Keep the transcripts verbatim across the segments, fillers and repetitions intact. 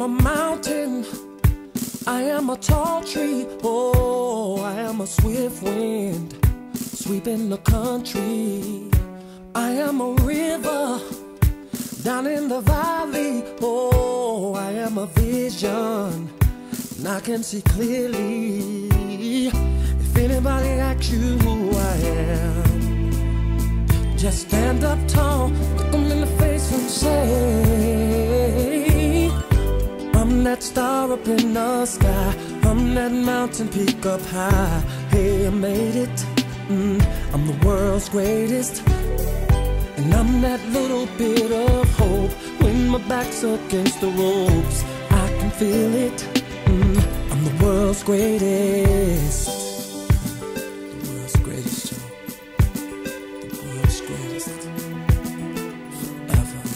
a mountain, I am a tall tree, oh, I am a swift wind, sweeping the country. I am a river, down in the valley, oh, I am a vision, and I can see clearly. If anybody asks you who I am, just stand up tall, look them in the face and say, I'm that star up in the sky, I'm that mountain peak up high. Hey, I made it, mm, I'm the world's greatest. And I'm that little bit of hope when my back's against the ropes. I can feel it, mm, I'm the world's greatest. The world's greatest, Joe. The world's greatest. Forever.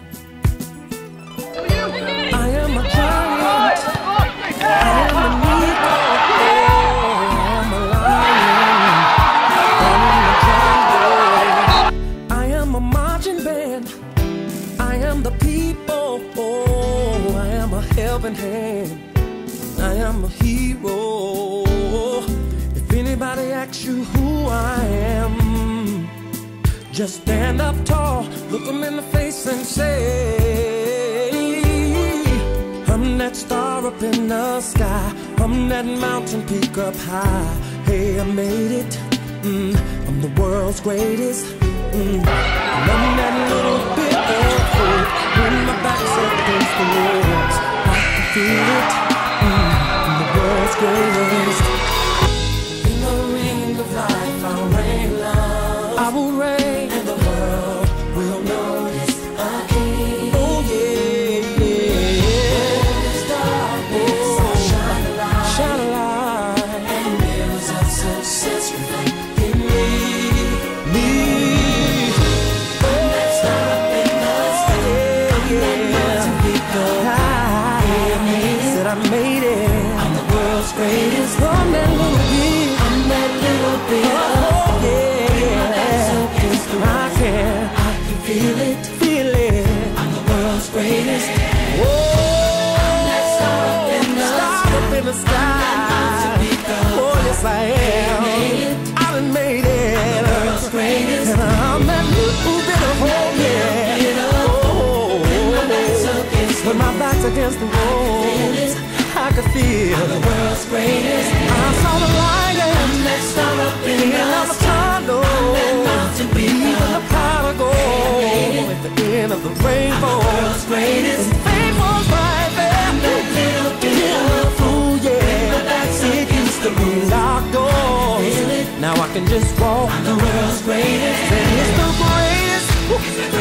I am a giant. I am an eagle. I am a lion. I am a marching band. I am the people. Oh, I am a helping hand. I am a hero. If anybody asks you who I am, just stand up tall, look them in the face and say, I'm that star up in the sky, I'm that mountain peak up high. Hey, I made it, mm, I'm the world's greatest, mm, and I'm that little bit of hope when my back's against the walls. I can feel it, mm, I'm the world's greatest. In the ring of life I'll reign love, I will reign, and the world will notice a king. Oh yeah, yeah. There's darkness, oh, I'll shine a light, shine a light, and mirrors of success reflect in me, me. I'm that star up in the sky, I'm that mountain peak up high. Said I made it, I'm the world's greatest. I'm that little bit, I'm that little bit of hope, yeah. I can, I can feel it, feel it. I'm the world's greatest. Whoa, I'm that star up in the star up in the sky. Oh yes I am. I done made it. I'm the world's greatest. And I'm that little bit of hope, yeah. Oh, when my back's against the walls, I could feel I'm the world's greatest. I saw the light and I'm that star up in the tunnel. I'm that mountain peak, even the prodigal at the end of the rainbow. I'm the world's greatest. And fame was right there. I'm that little bit of fool, yeah. My back's against the locked doors. Now I can just walk. I'm the world's greatest. And it's the greatest.